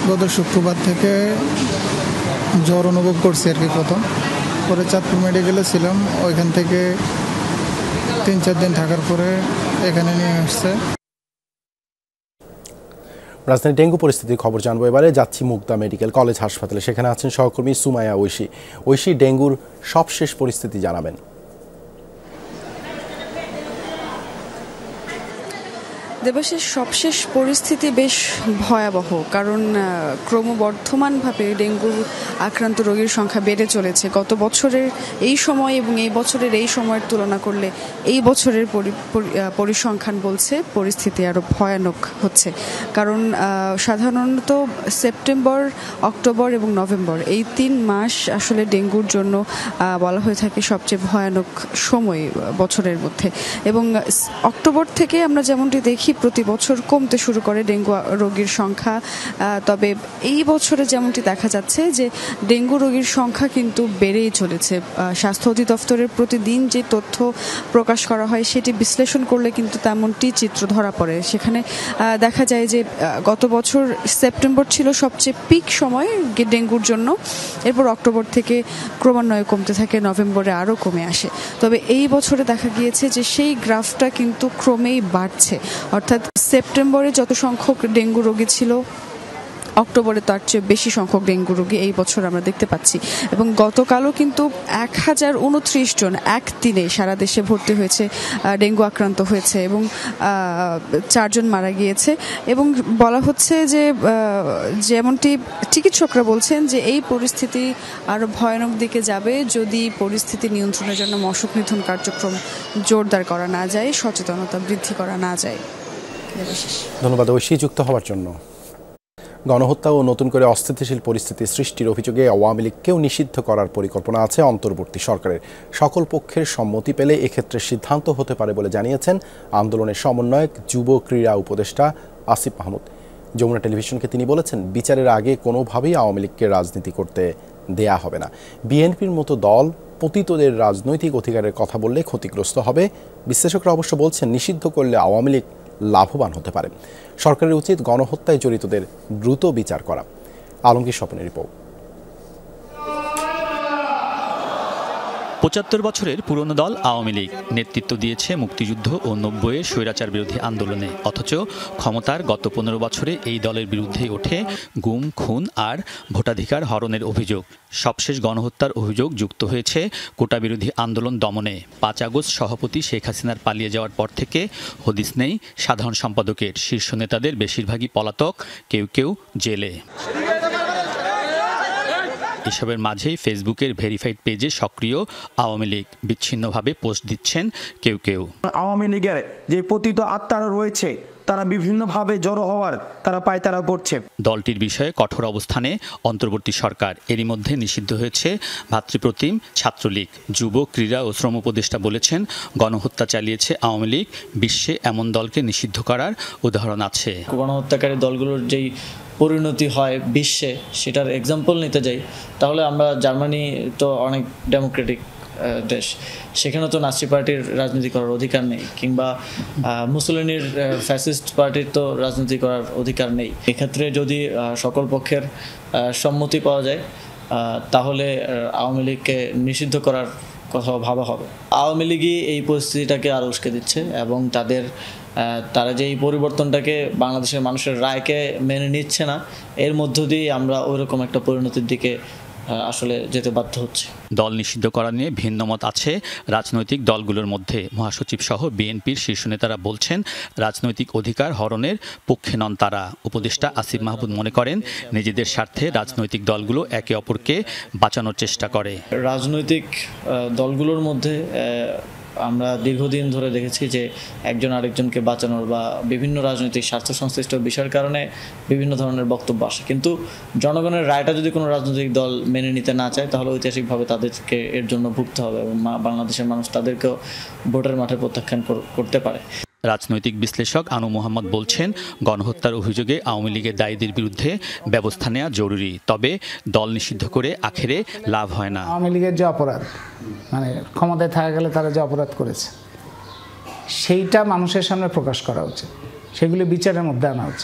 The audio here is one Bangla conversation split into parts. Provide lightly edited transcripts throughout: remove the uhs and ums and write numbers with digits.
গত শুক্রবার থেকে জ্বর অনুভব করছি আর কি প্রথম, পরে চাঁদপুর মেডিকেলে ছিলাম, ওইখান থেকে 3-4 দিন থাকার পরে এখানে নিয়ে আসছে। রাজধানী ডেঙ্গু পরিস্থিতির খবর জানবো এবারে। যাচ্ছি মুগদা মেডিকেল কলেজ হাসপাতালে, সেখানে আছেন সহকর্মী সুমাইয়া ঐশী। ঐশী, ডেঙ্গুর সবশেষ পরিস্থিতি জানাবেন। দেবাশিস, সবশেষ পরিস্থিতি বেশ ভয়াবহ, কারণ ক্রমবর্ধমানভাবে ডেঙ্গু আক্রান্ত রোগীর সংখ্যা বেড়ে চলেছে। গত বছরের এই সময় এবং এই বছরের এই সময়ের তুলনা করলে এই বছরের পরিসংখ্যান বলছে পরিস্থিতি আরও ভয়ানক হচ্ছে। কারণ সাধারণত সেপ্টেম্বর, অক্টোবর এবং নভেম্বর এই 3 মাস আসলে ডেঙ্গুর জন্য বলা হয়ে থাকে সবচেয়ে ভয়ানক সময় বছরের মধ্যে। এবং অক্টোবর থেকে আমরা যেমনটি দেখি প্রতি বছর কমতে শুরু করে ডেঙ্গু রোগীর সংখ্যা। তবে এই বছরে যেমনটি দেখা যাচ্ছে যে ডেঙ্গু রোগীর সংখ্যা কিন্তু বেড়েই চলেছে। স্বাস্থ্য অধিদপ্তরের প্রতিদিন যে তথ্য প্রকাশ করা হয় সেটি বিশ্লেষণ করলে কিন্তু তেমনটি চিত্র ধরা পড়ে। সেখানে দেখা যায় যে গত বছর সেপ্টেম্বর ছিল সবচেয়ে পিক সময় ডেঙ্গুর জন্য, এরপর অক্টোবর থেকে ক্রমান্বয়ে কমতে থাকে, নভেম্বরে আরও কমে আসে। তবে এই বছরে দেখা গিয়েছে যে সেই গ্রাফটা কিন্তু ক্রমেই বাড়ছে, অর্থাৎ সেপ্টেম্বরে যত সংখ্যক ডেঙ্গু রোগী ছিল অক্টোবরে তার চেয়ে বেশি সংখ্যক ডেঙ্গু রোগী এই বছর আমরা দেখতে পাচ্ছি। এবং গতকালও কিন্তু 1029 জন একদিনে সারা দেশে ভর্তি হয়েছে, ডেঙ্গু আক্রান্ত হয়েছে এবং 4 জন মারা গিয়েছে। এবং বলা হচ্ছে যে যেমনটি চিকিৎসকরা বলছেন যে এই পরিস্থিতি আরও ভয়ানক দিকে যাবে যদি পরিস্থিতি নিয়ন্ত্রণের জন্য মশক নিধন কার্যক্রম জোরদার করা না যায়, সচেতনতা বৃদ্ধি করা না যায়। ধন্যবাদ ঐশী যুক্ত হওয়ার জন্য। গণহত্যা ও নতুন করে অস্থিতিশীল পরিস্থিতি সৃষ্টির অভিযোগে আওয়ামী লীগকেও নিষিদ্ধ করার পরিকল্পনা আছে অন্তর্বর্তী সরকারের। সকল পক্ষের সম্মতি পেলে এক্ষেত্রে সিদ্ধান্ত হতে পারে বলে জানিয়েছেন আন্দোলনের সমন্বয়ক যুব ক্রীড়া উপদেষ্টা আসিফ মাহমুদ। যমুনা টেলিভিশনকে তিনি বলেছেন, বিচারের আগে কোনোভাবেই আওয়ামী লীগকে রাজনীতি করতে দেয়া হবে না। বিএনপির মতো দল পতিতদের রাজনৈতিক অধিকারের কথা বললে ক্ষতিগ্রস্ত হবে। বিশ্লেষকরা অবশ্য বলছেন, নিষিদ্ধ করলে আওয়ামী লীগ লাভবান হতে পারে। সরকারের উচিত গণহত্যায় জড়িতদের দ্রুত বিচার করা। আলমগীর স্বপনের রিপোর্ট। ৭৫ বছরের পুরনো দল আওয়ামী লীগ নেতৃত্ব দিয়েছে মুক্তিযুদ্ধ ও ৯০-এর স্বৈরাচার বিরোধী আন্দোলনে। অথচ ক্ষমতার গত ১৫ বছরে এই দলের বিরুদ্ধে ওঠে গুম, খুন আর ভোটাধিকার হরণের অভিযোগ। সবশেষ গণহত্যার অভিযোগ যুক্ত হয়েছে কোটা বিরোধী আন্দোলন দমনে। ৫ আগস্ট সভাপতি শেখ হাসিনার পালিয়ে যাওয়ার পর থেকে হদিস নেই সাধারণ সম্পাদকের। শীর্ষ নেতাদের বেশিরভাগই পলাতক, কেউ কেউ জেলে। এসবের মাঝেই ফেসবুকের ভেরিফাইড পেজে সক্রিয় আওয়ামী লীগ। বিচ্ছিন্নভাবে পোস্ট দিচ্ছেন কেউ কেউ। আওয়ামী লীগের যে পতিত আত্মারা রয়েছে তারা বিভিন্নভাবে জড়ো হওয়ার তারা পায়তারা করছে। দলটির বিষয়ে কঠোর অবস্থানে অন্তর্বর্তী সরকার। এরই মধ্যে নিষিদ্ধ হয়েছে ভাতৃপ্রতিম ছাত্রলীগ। যুব ক্রীড়া ও শ্রম উপদেষ্টা বলেছেন, গণহত্যা চালিয়েছে আওয়ামী লীগ, বিশ্বে এমন দলকে নিষিদ্ধ করার উদাহরণ আছে। গণহত্যাকারী দলগুলোর যেই পরিণতি হয় বিশ্বে, সেটার এক্সাম্পল নিতে যাই তাহলে আমরা জার্মানি তো অনেক ডেমোক্রেটিক দেশ, সেখানে তো নাৎসি পার্টির রাজনীতি করার অধিকার নেই, কিংবা মুসোলিনির ফ্যাসিস্ট পার্টির তো রাজনীতি করার অধিকার নেই। এক্ষেত্রে যদি সকল পক্ষের সম্মতি পাওয়া যায় তাহলে আওয়ামী লীগকে নিষিদ্ধ করার কথা ভাবা হবে। আওয়ামী লীগই এই পরিস্থিতিটাকে আরও উস্কে দিচ্ছে এবং তারা যে এই পরিবর্তনটাকে বাংলাদেশের মানুষের রায়কে মেনে নিচ্ছে না, এর মধ্য দিয়ে আমরা ওইরকম একটা পরিণতির দিকে আসলে যেতে বাধ্য হচ্ছে। দল নিষিদ্ধ করা নিয়ে ভিন্নমত আছে রাজনৈতিক দলগুলোর মধ্যে। মহাসচিব সহ বিএনপির শীর্ষ নেতারা বলছেন, রাজনৈতিক অধিকার হরণের পক্ষে নন তারা। উপদেষ্টা আসিফ মাহমুদ মনে করেন, নিজেদের স্বার্থে রাজনৈতিক দলগুলো একে অপরকে বাঁচানোর চেষ্টা করে। রাজনৈতিক দলগুলোর মধ্যে আমরা দীর্ঘদিন ধরে দেখেছি যে একজন আরেকজনকে বাঁচানোর বা বিভিন্ন রাজনৈতিক স্বার্থ সংশ্লিষ্ট বিষয়ের কারণে বিভিন্ন ধরনের বক্তব্য আসে, কিন্তু জনগণের রায়টা যদি কোনো রাজনৈতিক দল মেনে নিতে না চায় তাহলে ঐতিহাসিকভাবে তাদেরকে এর জন্য ভুগতে হবে এবং বাংলাদেশের মানুষ তাদেরকেও ভোটের মাঠে প্রত্যাখ্যান করতে পারে। রাজনৈতিক বিশ্লেষক আনু মোহাম্মদ বলছেন, গণহত্যার অভিযোগে আওয়ামী লীগের দায়ীদের বিরুদ্ধে ব্যবস্থা নেওয়া জরুরি, তবে দল নিষিদ্ধ করে আখেরে লাভ হয় না। আওয়ামী লীগের যে অপরাধ, মানে ক্ষমতায় থাকা গেলে তারা যে অপরাধ করেছে, সেইটা মানুষের সামনে প্রকাশ করা উচিত, সেগুলি বিচারের মধ্যে আনা উচিত।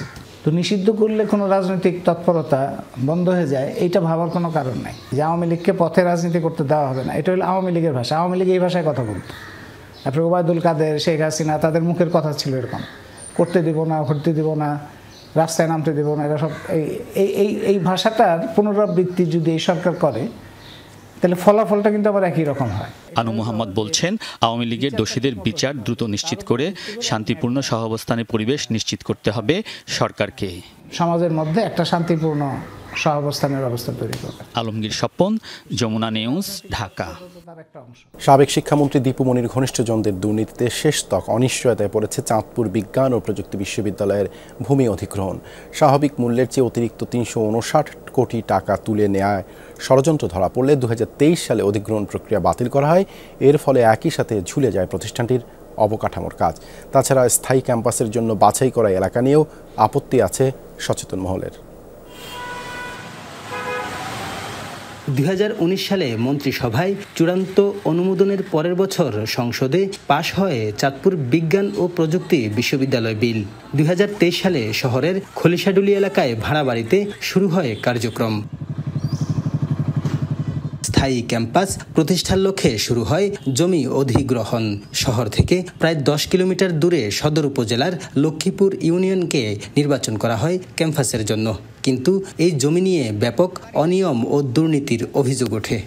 তো নিষিদ্ধ করলে কোনো রাজনৈতিক তৎপরতা বন্ধ হয়ে যায়, এইটা ভাবার কোনো কারণ নাই যে আওয়ামী লীগকে পথে রাজনীতি করতে দেওয়া হবে না। এটা হলো আওয়ামী লীগের ভাষা, আওয়ামী লীগ এই ভাষায় কথা বলতো। তারপরে ওবায়দুল কাদের, শেখ হাসিনা, তাদের মুখের কথা ছিল এরকম, করতে দিব না, ভর্তি দিব না, রাস্তায় নামতে দেব না। এরা সব এই ভাষাটার পুনরাবৃত্তি যদি এই সরকার করে তাহলে ফলাফলটা কিন্তু আবার একই রকম হয়। আনু মোহাম্মদ বলছেন, আওয়ামী লীগের দোষীদের বিচার দ্রুত নিশ্চিত করে শান্তিপূর্ণ সহাবস্থানের পরিবেশ নিশ্চিত করতে হবে সরকারকে। সমাজের মধ্যে একটা শান্তিপূর্ণ সহাবস্থানের ব্যবস্থা তৈরি করবে। আলমগীর স্বপন, যমুনা নিউজ, ঢাকা। সাবেক শিক্ষামন্ত্রী দীপু মনির ঘনিষ্ঠজনদের দুর্নীতিতে শেষ তক অনিশ্চয়তায় পড়েছে চাঁদপুর বিজ্ঞান ও প্রযুক্তি বিশ্ববিদ্যালয়ের ভূমি অধিগ্রহণ। স্বাভাবিক মূল্যের চেয়ে অতিরিক্ত ৩৫৯ কোটি টাকা তুলে নেওয়ায় ষড়যন্ত্র ধরা পড়লে ২০২৩ সালে অধিগ্রহণ প্রক্রিয়া বাতিল করা হয়। এর ফলে একই সাথে ঝুলে যায় প্রতিষ্ঠানটির অবকাঠামোর কাজ। তাছাড়া স্থায়ী ক্যাম্পাসের জন্য বাছাই করা এলাকা নিয়েও আপত্তি আছে সচেতন মহলের। ২০১৯ সালে মন্ত্রিসভায় চূড়ান্ত অনুমোদনের পরের বছর সংসদে পাশ হয় চাঁদপুর বিজ্ঞান ও প্রযুক্তি বিশ্ববিদ্যালয় বিল। ২০২৩ সালে শহরের খলিশাডুলি এলাকায় ভাড়া বাড়িতে শুরু হয় কার্যক্রম। স্থায়ী ক্যাম্পাস প্রতিষ্ঠার লক্ষ্যে শুরু হয় জমি অধিগ্রহণ। শহর থেকে প্রায় ১০ কিলোমিটার দূরে সদর উপজেলার লক্ষ্মীপুর ইউনিয়নকে নির্বাচন করা হয় ক্যাম্পাসের জন্য। কিন্তু এই জমি নিয়ে ব্যাপক অনিয়ম ও দুর্নীতির অভিযোগ ওঠে।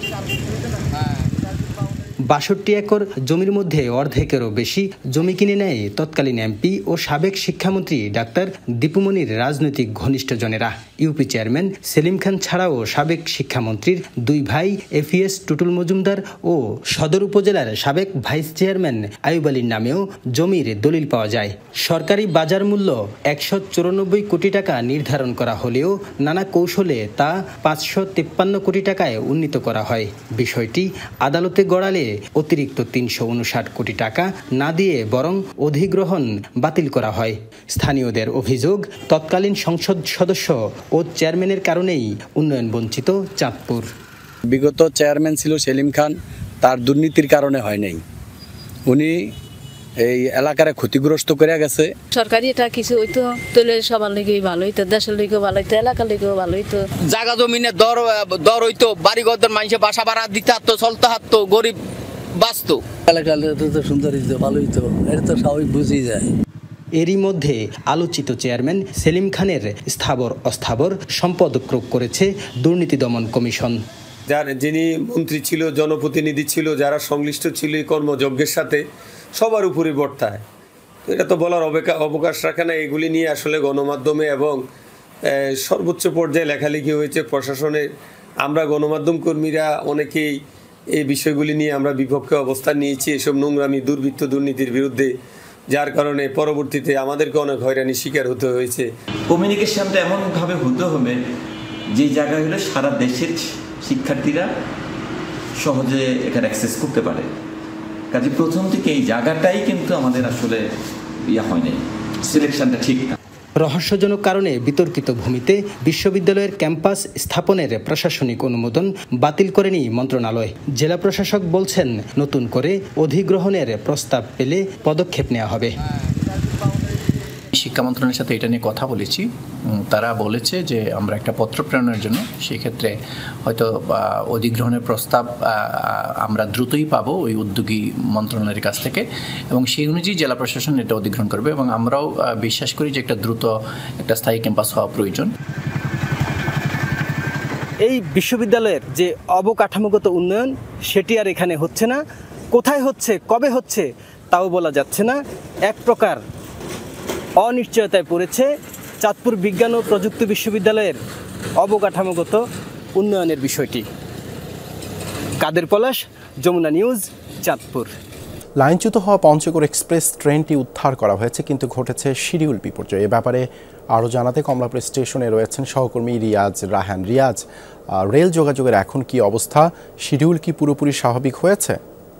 ৬২ একর জমির মধ্যে অর্ধেকেরও বেশি জমি কিনে নেয় তৎকালীন এমপি ও সাবেক শিক্ষামন্ত্রী ডাক্তার দীপু মনির রাজনৈতিক ঘনিষ্ঠজনেরা। ইউপি চেয়ারম্যান সেলিম খান ছাড়াও সাবেক শিক্ষামন্ত্রীর দুই ভাই এফিএস টুটুল মজুমদার ও সদর উপজেলার সাবেক ভাইস চেয়ারম্যান আইয়ুব আলীর নামেও জমির দলিল পাওয়া যায়। সরকারি বাজার মূল্য ১৯৪ কোটি টাকা নির্ধারণ করা হলেও নানা কৌশলে তা ৫৫৩ কোটি টাকায় উন্নীত করা হয়। বিষয়টি আদালতে গড়ালে অতিরিক্ত ৩৫৯ কোটি টাকা না দিয়ে বরং অধিগ্রহণ বাতিল করা হয়। স্থানীয়দের অভিযোগ, তৎকালীন সংসদ সদস্য ও চেয়ারম্যানের কারণেই উন্নয়ন বঞ্চিত চাঁদপুর। বিগত চেয়ারম্যান ছিল সেলিম খান, তার দুর্নীতির কারণে হয় নাই। উনি এই এলাকার ক্ষতিগ্রস্ত করে গেছে। সরকারি এটা কিছু হইতো তাহলে সবার লেগেই ভালো হইতো, দেশের লেগেও ভালো হইতো, এলাকার লেগেও ভালো হইতো। জায়গা জমিনের দর হইতো, বাড়ি ঘরদের মানুষে বাসা ভাড়া দিতে হারতো, চলতে হারতো, গরিব বাঁচতো। এলাকার তো সুন্দর হইতো, ভালো হইতো, এটা তো সবাই বুঝেই যায়। এরই মধ্যে আলোচিত চেয়ারম্যান সেলিম খানের স্থাবর অস্থাবর সম্পদ ক্রোক করেছে দুর্নীতি দমন কমিশন। যিনি মন্ত্রী ছিল, জনপ্রতিনিধি ছিল, যারা সংশ্লিষ্ট ছিল এই কর্মযজ্ঞের সাথে, সবার উপরে বর্তায়। তো এটা তো বলার অবকাশ রাখে না। এগুলি নিয়ে আসলে গণমাধ্যমে এবং সর্বোচ্চ পর্যায়ে লেখালেখি হয়েছে প্রশাসনের। আমরা গণমাধ্যম কর্মীরা অনেকেই এই বিষয়গুলি নিয়ে আমরা বিপক্ষে অবস্থান নিয়েছি, এসব নোংরামি, দুর্বৃত্ত, দুর্নীতির বিরুদ্ধে, যার কারণে পরবর্তীতে আমাদেরকে অনেক হয়রানির শিকার হতে হয়েছে। কমিউনিকেশনটা এমনভাবে হতে হবে যে জায়গায় হলে সারা দেশের শিক্ষার্থীরা সহজে এখানে অ্যাক্সেস করতে পারে। কাজে প্রথম থেকে এই জায়গাটাই কিন্তু আমাদের আসলে হয়নি, সিলেকশনটা ঠিক না। রহস্যজনক কারণে বিতর্কিত ভূমিতে বিশ্ববিদ্যালয়ের ক্যাম্পাস স্থাপনের প্রশাসনিক অনুমোদন বাতিল করেনি মন্ত্রণালয়। জেলা প্রশাসক বলছেন, নতুন করে অধিগ্রহণের প্রস্তাব পেলে পদক্ষেপ নেওয়া হবে। শিক্ষা মন্ত্রণালয়ের সাথে এটা নিয়ে কথা বলেছি। তারা বলেছে যে আমরা একটা পত্র প্রেরণের জন্য, সেক্ষেত্রে হয়তো অধিগ্রহণের প্রস্তাব আমরা দ্রুতই পাবো ওই উদ্যোগী মন্ত্রণালয়ের কাছ থেকে, এবং সেই অনুযায়ী জেলা প্রশাসন এটা অধিগ্রহণ করবে। এবং আমরাও বিশ্বাস করি যে একটা দ্রুত একটা স্থায়ী ক্যাম্পাস হওয়া প্রয়োজন। এই বিশ্ববিদ্যালয়ের যে অবকাঠামোগত উন্নয়ন, সেটি আর এখানে হচ্ছে না। কোথায় হচ্ছে, কবে হচ্ছে তাও বলা যাচ্ছে না। এক প্রকার অনিশ্চয়তায় পড়েছে চাঁদপুর বিজ্ঞান ও প্রযুক্তি বিশ্ববিদ্যালয়ের অবকাঠামোগত উন্নয়নের বিষয়টি। কাদের পলাশ, যমুনা নিউজ, চাঁদপুর। লাইনচ্যুত হওয়া পঞ্চগড় এক্সপ্রেস ট্রেনটি উদ্ধার করা হয়েছে, কিন্তু ঘটেছে শিডিউল বিপর্যয়। এ ব্যাপারে আরও জানাতে কমলাপুর স্টেশনে রয়েছেন সহকর্মী রিয়াজ রাহান। রিয়াজ, রেল যোগাযোগের এখন কি অবস্থা? শিডিউল কি পুরোপুরি স্বাভাবিক হয়েছে?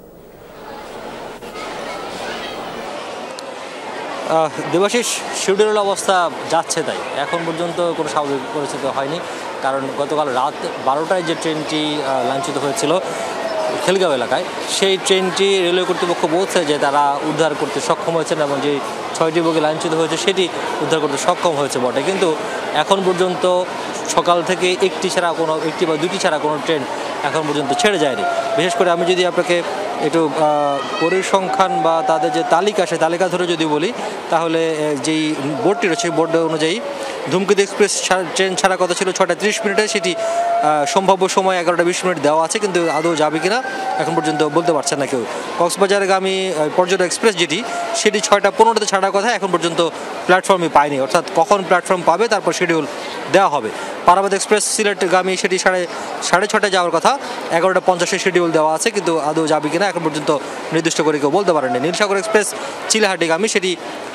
দেবাশিস, শিডিউলের অবস্থা যাচ্ছে তাই, এখন পর্যন্ত কোনো স্বাভাবিক পরিস্থিতি হয়নি। কারণ গতকাল রাত 12টায় যে ট্রেনটি লাইনচ্যুত হয়েছিল, খেলগাঁও এলাকায়, সেই ট্রেনটি রেলওয়ে কর্তৃপক্ষ বলছে যে তারা উদ্ধার করতে সক্ষম হয়েছেন এবং যে 6টি বগি লাইনচ্যুত হয়েছে সেটি উদ্ধার করতে সক্ষম হয়েছে বটে, কিন্তু এখন পর্যন্ত সকাল থেকে একটি বা দুটি ছাড়া কোনো ট্রেন এখন পর্যন্ত ছেড়ে যায়নি। বিশেষ করে আমি যদি আপনাকে একটু পরিসংখ্যান বা তাদের যে তালিকা, সেই তালিকা ধরে যদি বলি, তাহলে যেই বোর্ডটি রয়েছে সেই বোর্ড অনুযায়ী ধূমকেতু এক্সপ্রেস ট্রেন ছাড়া কথা ছিল 6টা 30 মিনিটে, সেটি সম্ভাব্য সময় 11টা 20 মিনিট দেওয়া আছে, কিন্তু আদৌ যাবে কিনা এখন পর্যন্ত বলতে পারছেন না কেউ। কক্সবাজারগামী পর্যটক এক্সপ্রেস যেটি, সেটি 6টা 15তে ছাড়ার কথা, এখন পর্যন্ত প্ল্যাটফর্মই পায়নি, অর্থাৎ কখন প্ল্যাটফর্ম পাবে তারপর শিডিউল দেওয়া হবে। পারাবাদ এক্সপ্রেস সিলেটগামী সেটি 6:30 যাওয়ার কথা, 11টা 50-এ শিডিউল দেওয়া আছে, কিন্তু আদৌ যাবে কিনা এখন পর্যন্ত নির্দিষ্ট করে কেউ বলতে পারেনি। নীলসাগর এক্সপ্রেস চিলাহাটিগামী সেটি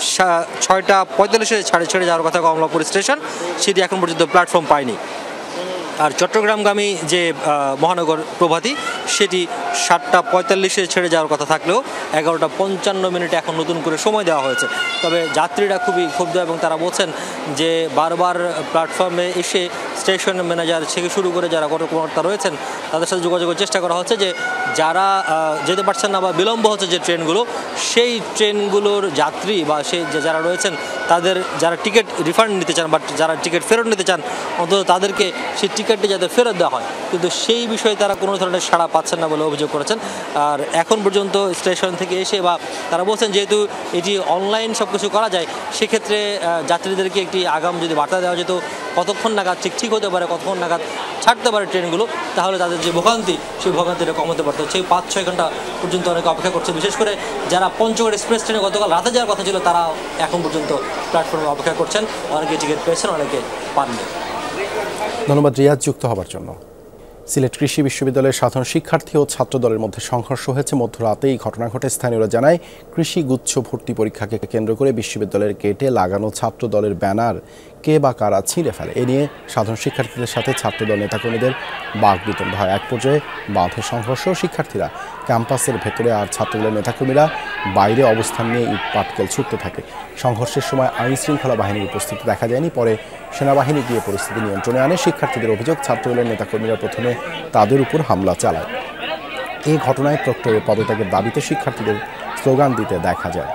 6টা 45-এ ছেড়ে যাওয়ার কথা কমলাপুর স্টেশন, সেটি এখন পর্যন্ত প্ল্যাটফর্ম পায়নি। আর চট্টগ্রামগামী যে মহানগর প্রভাতী, সেটি 7টা 45-এ ছেড়ে যাওয়ার কথা থাকলেও 11টা 55 মিনিটে এখন নতুন করে সময় দেওয়া হয়েছে। তবে যাত্রীরা খুবই ক্ষুব্ধ এবং তারা বলছেন যে বারবার প্ল্যাটফর্মে এসে স্টেশন ম্যানেজার থেকে শুরু করে যারা কর্মকর্তা রয়েছেন তাদের সাথে যোগাযোগের চেষ্টা করা হচ্ছে যে যারা যেতে পারছেন না বা বিলম্ব হচ্ছে যে ট্রেনগুলো, সেই ট্রেনগুলোর যাত্রী বা সেই যারা রয়েছেন তাদের যারা টিকিট রিফান্ড নিতে চান বা যারা টিকিট ফেরত নিতে চান, অন্তত তাদেরকে সেই টিকিটটি যাতে ফেরত দেওয়া হয়, কিন্তু সেই বিষয়ে তারা কোনো ধরনের সাড়া পাচ্ছেন না বলে অভিযোগ করেছেন। আর এখন পর্যন্ত স্টেশন থেকে এসে বা তারা বলছেন যেহেতু এটি অনলাইন সব কিছু করা যায়, সেক্ষেত্রে যাত্রীদেরকে একটি আগাম যদি বার্তা দেওয়া যেত কতক্ষণ নাগাদ ঠিক হতে পারে, কতক্ষণ নাগাদ ছাড়তে পারে ট্রেনগুলো, তাহলে তাদের যে ভোগান্তি সেই ভোগান্তিটা কমাতে পারতো। সেই 5-6 ঘন্টা পর্যন্ত অনেকে অপেক্ষা করছে। বিশেষ করে যারা পঞ্চগড় এক্সপ্রেস ট্রেনে গতকাল রাতে যাওয়ার কথা ছিল, তারা এখন পর্যন্ত প্ল্যাটফর্মে অপেক্ষা করছেন, অনেকে টিকিট পেয়েছেন, অনেকে পাননি। ধন্যবাদ রিয়াজ যুক্ত হবার জন্য। সিলেট কৃষি বিশ্ববিদ্যালয়ের সাধারণ শিক্ষার্থী ও ছাত্র দলের মধ্যে সংঘর্ষ হয়েছে। মধ্যরাতে এই ঘটনা ঘটে। স্থানীয়রা জানায়, কৃষি গুচ্ছ ভর্তি পরীক্ষাকে কেন্দ্র করে বিশ্ববিদ্যালয়ের গেটে লাগানো ছাত্র দলের ব্যানার কে বা কারা ছিঁড়ে ফেলে। এ নিয়ে সাধারণ শিক্ষার্থীদের সাথে ছাত্রদল নেতাকর্মীদের বাকবিতণ্ড হয়। এক পর্যায়ে বাঁধে সংঘর্ষ, শিক্ষার্থীরা ক্যাম্পাসের ভেতরে আর ছাত্রদলের নেতাকর্মীরা বাইরে অবস্থান নিয়ে ইট পাটকেল ছুটতে থাকে। সংঘর্ষের সময় আইনশৃঙ্খলা বাহিনীর উপস্থিতি দেখা যায়নি, পরে সেনাবাহিনী গিয়ে পরিস্থিতি নিয়ন্ত্রণে আনে। শিক্ষার্থীদের অভিযোগ, ছাত্রদলের নেতাকর্মীরা প্রথমে তাদের উপর হামলা চালায়। এই ঘটনায় প্রক্টরের পদত্যাগের দাবিতে শিক্ষার্থীদের স্লোগান দিতে দেখা যায়।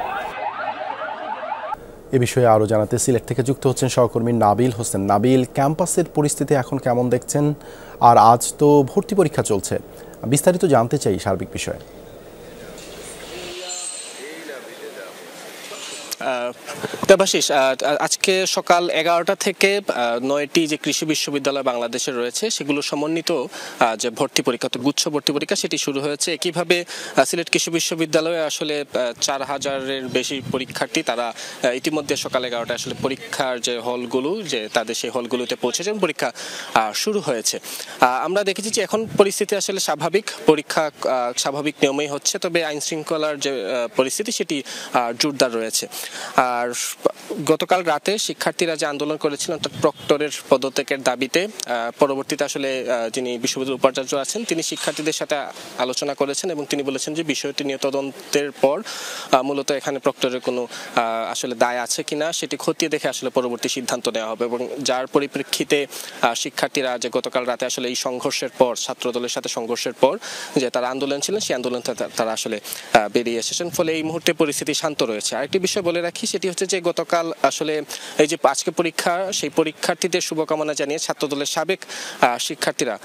এ বিষয়ে আরও জানাতে সিলেট থেকে যুক্ত হচ্ছেন সহকর্মী নাবিল হোসেন। নাবিল, ক্যাম্পাসের পরিস্থিতি এখন কেমন দেখছেন? আর আজ তো ভর্তি পরীক্ষা চলছে, বিস্তারিত জানতে চাই সার্বিক বিষয়ে। দেবাশিস, আজকে সকাল 11টা থেকে 9টি যে কৃষি বিশ্ববিদ্যালয় বাংলাদেশে রয়েছে সেগুলো সমন্বিত যে ভর্তি পরীক্ষা, গুচ্ছ ভর্তি পরীক্ষা, সেটি শুরু হয়েছে। একইভাবে সিলেট কৃষি বিশ্ববিদ্যালয়ে আসলে 4000-এর বেশি পরীক্ষার্থী তারা ইতিমধ্যে সকাল 11টায় আসলে পরীক্ষার যে হলগুলো, যে তাদের সেই হলগুলোতে পৌঁছেছেন, পরীক্ষা শুরু হয়েছে। আমরা দেখেছি যে এখন পরিস্থিতি আসলে স্বাভাবিক, পরীক্ষা স্বাভাবিক নিয়মেই হচ্ছে, তবে আইন শৃঙ্খলার যে পরিস্থিতি সেটি জোরদার রয়েছে। আর গতকাল রাতে শিক্ষার্থীরা যে আন্দোলন করেছিলেন অর্থাৎ প্রক্টরের পদত্যাগের দাবিতে, পরবর্তীতে আসলে যিনি বিশ্ববিদ্যালয়ের উপাচার্য আছেন তিনি শিক্ষার্থীদের সাথে আলোচনা করেছেন এবং তিনি বলেছেন যে বিষয়টি নিয়ে তদন্তের পর মূলত এখানে প্রক্টরের কোনো আসলে দায় আছে কিনা সেটি খতিয়ে দেখে আসলে পরবর্তী সিদ্ধান্ত নেওয়া হবে। এবং যার পরিপ্রেক্ষিতে শিক্ষার্থীরা যে গতকাল রাতে আসলে এই সংঘর্ষের পর, ছাত্রদলের সাথে সংঘর্ষের পর যে তারা আন্দোলন ছিলেন, সেই আন্দোলন তারা আসলে বেরিয়ে এসেছেন, ফলে এই মুহূর্তে পরিস্থিতি শান্ত রয়েছে। আরেকটি বিষয় বলে রাখি, সেটি হচ্ছে যে গতকাল আসলে এই যে আজকে পরীক্ষা, সেই পরীক্ষার্থীদের শুভকামনা জানিয়ে ছাত্রদলের সাবেক শিক্ষার্থীরা,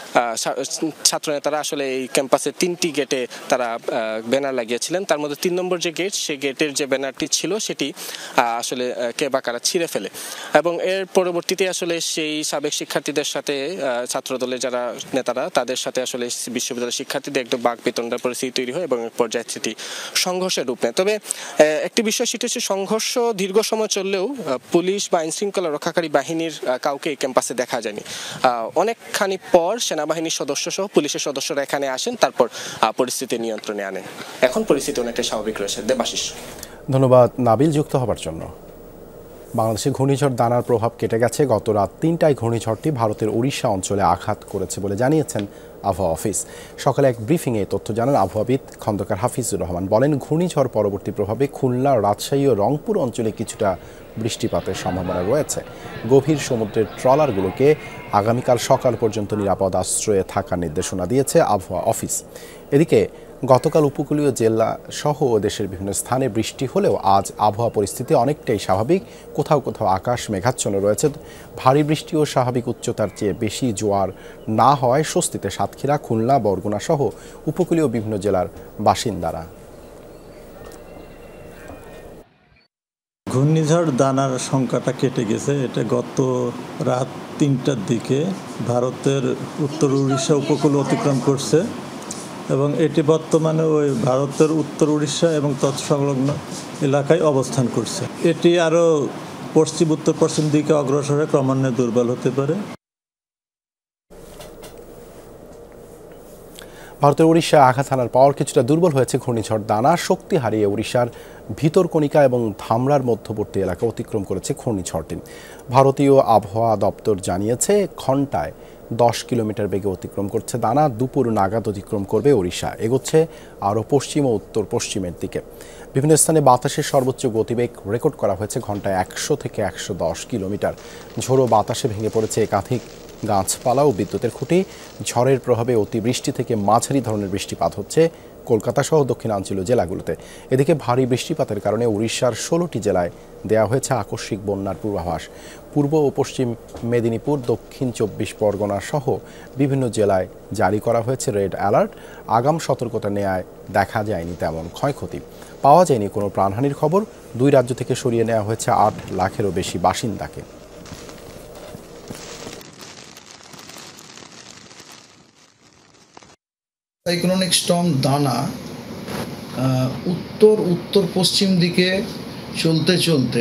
ছাত্রনেতারা আসলে এই ক্যাম্পাসের 3টি গেটে তারা ব্যানার লাগিয়েছিলেন। তার মধ্যে 3 নম্বর যে গেট, সেই গেটের যে ব্যানারটি ছিল সেটি আসলে কে বা কারা ছিঁড়ে ফেলে এবং এর পরবর্তীতে আসলে সেই সাবেক শিক্ষার্থীদের সাথে ছাত্রদলের যারা নেতারা তাদের সাথে আসলে বিশ্ববিদ্যালয়ের শিক্ষার্থীদের একদম বাকবিতণ্ডার পরিস্থিতি তৈরি হয় এবং এক পর্যায়ে সেটি সংঘর্ষের রূপ নেয়। তবে একটি বিষয় সেটি হচ্ছে সংঘর্ষ দীর্ঘ সময় চললেও পুলিশ বা আইন শৃঙ্খলা রক্ষাকারী বাহিনীর কাউকে ক্যাম্পাসে দেখা যায়নি। অনেকখানি পর সেনাবাহিনীর সদস্য সহ পুলিশের সদস্যরা এখানে আসেন, তারপর পরিস্থিতি নিয়ন্ত্রণে আনেন। এখন পরিস্থিতি অনেকটা স্বাভাবিক রয়েছে। দেবাশিস, ধন্যবাদ নাবিল যুক্ত হবার জন্য। বাংলাদেশে ঘূর্ণিঝড় দানার প্রভাব কেটে গেছে। গত রাত 3টায় ঘূর্ণিঝড়টি ভারতের ওড়িশা অঞ্চলে আঘাত করেছে বলে জানিয়েছেন আবহাওয়া অফিস। সকালে এক ব্রিফিংয়ে তথ্য জানান আবহাওয়াবিদ খন্দকার হাফিজুর রহমান। বলেন, ঘূর্ণিঝড় পরবর্তী প্রভাবে খুলনা, রাজশাহী ও রংপুর অঞ্চলে কিছুটা বৃষ্টিপাতের সম্ভাবনা রয়েছে। গভীর সমুদ্রের ট্রলারগুলোকে আগামীকাল সকাল পর্যন্ত নিরাপদ আশ্রয়ে থাকার নির্দেশনা দিয়েছে আবহাওয়া অফিস। এদিকে গতকাল উপকূলীয় জেলা সহ দেশের বিভিন্ন স্থানে বৃষ্টি হলেও আজ আবহাওয়া পরিস্থিতি অনেকটাই স্বাভাবিক। কোথাও কোথাও আকাশ মেঘাচ্ছন্ন রয়েছে। ভারী বৃষ্টি ও স্বাভাবিক উচ্চতার চেয়ে বেশি জোয়ার না হওয়ায় স্বস্তিতে সাতক্ষীরা, খুলনা, বরগুনা সহ উপকূলীয় বিভিন্ন জেলার বাসিন্দারা। ঘূর্ণিঝড় দানার সংখ্যাটা কেটে গেছে। এটা গত রাত 3টার দিকে ভারতের উত্তর উড়িষ্যা উপকূল অতিক্রম করছে এবং এটি বর্তমানে ওই ভারতের উত্তর উড়িষ্যা এবং তৎসংলগ্ন এলাকায় অবস্থান করছে। এটি আরও উত্তর পশ্চিম দিকে অগ্রসর হয়ে ক্রমান্বয়ে দুর্বল হতে পারে। ভারতের উড়িষ্যা আঘাত হানার পর কিছুটা দুর্বল হয়েছে ঘূর্ণিঝড় দানা। শক্তি হারিয়ে উড়িষ্যার ভিতরকণিকা এবং ধামরার মধ্যবর্তী এলাকা অতিক্রম করেছে ঘূর্ণিঝড়টি। ভারতীয় আবহাওয়া দপ্তর জানিয়েছে ঘন্টায় 10 কিলোমিটার বেগে অতিক্রম করছে দানা। দুপুর নাগাদ অতিক্রম করবে ওড়িশা, এগোচ্ছে আরও পশ্চিম ও উত্তর পশ্চিমের দিকে। বিভিন্ন স্থানে বাতাসের সর্বোচ্চ গতিবেগ রেকর্ড করা হয়েছে ঘন্টায় 100 থেকে 110 কিলোমিটার। ঝোড়ো বাতাসে ভেঙে পড়েছে একাধিক গাছপালা ও বিদ্যুতের খুঁটি। ঝড়ের প্রভাবে অতিবৃষ্টি থেকে মাঝারি ধরনের বৃষ্টিপাত হচ্ছে কলকাতা সহ দক্ষিণাঞ্চলীয় জেলাগুলোতে। এদিকে ভারী বৃষ্টিপাতের কারণে উড়িষ্যার 16টি জেলায় দেওয়া হয়েছে আকস্মিক বন্যার পূর্বাভাস। পূর্ব ও পশ্চিম মেদিনীপুর, দক্ষিণ 24 পরগনা সহ বিভিন্ন জেলায় জারি করা হয়েছে রেড অ্যালার্ট। আগাম সতর্কতা নেওয়ায় দেখা যায়নি তেমন ক্ষয়ক্ষতি, পাওয়া যায়নি কোনো প্রাণহানির খবর। 2 রাজ্য থেকে সরিয়ে নেওয়া হয়েছে 8 লাখেরও বেশি বাসিন্দাকে। সাইক্লোনিক স্টর্ম দানা উত্তর পশ্চিম দিকে চলতে চলতে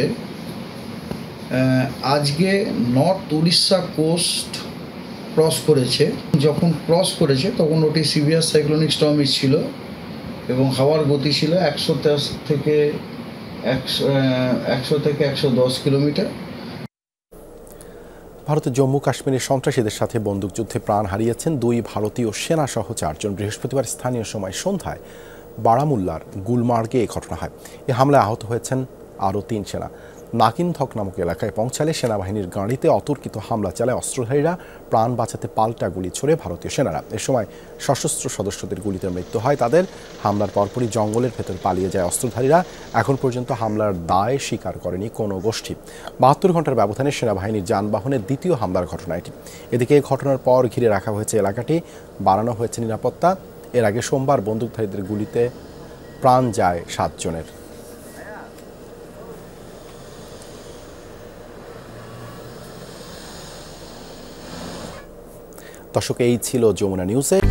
আজকে নর্থ উড়িষ্যা কোস্ট ক্রস করেছে। যখন ক্রস করেছে তখন ওটি সিভিয়ার সাইক্লোনিক স্টর্মই ছিল এবং হাওয়ার গতি ছিল 110 থেকে 110 কিলোমিটার। ভারতের জম্মু কাশ্মীরের সন্ত্রাসীদের সাথে বন্দুকযুদ্ধে প্রাণ হারিয়েছেন 2 ভারতীয় সেনা সহ 4 জন। বৃহস্পতিবার স্থানীয় সময় সন্ধ্যায় বারামুল্লার গুলমার্গে এই ঘটনা হয়। এ হামলায় আহত হয়েছেন আরও 3 সেনা। নাকিনথক নামক এলাকায় পৌঁছালে সেনাবাহিনীর গাড়িতে অতর্কিত হামলা চালায় অস্ত্রধারীরা। প্রাণ বাঁচাতে পাল্টা গুলি ছোড়ে ভারতীয় সেনারা। এ সময় সশস্ত্র সদস্যদের গুলিতে মৃত্যু হয় তাদের। হামলার পরপরই জঙ্গলের ভেতর পালিয়ে যায় অস্ত্রধারীরা। এখন পর্যন্ত হামলার দায় স্বীকার করেনি কোনো গোষ্ঠী। 72 ঘন্টার ব্যবধানে সেনাবাহিনীর যানবাহনের দ্বিতীয় হামলার ঘটনা এটি। এদিকে এই ঘটনার পর ঘিরে রাখা হয়েছে এলাকাটি, বাড়ানো হয়েছে নিরাপত্তা। এর আগে সোমবার বন্দুকধারীদের গুলিতে প্রাণ যায় 7 জনের। দর্শক, এই ছিল যমুনা নিউজে।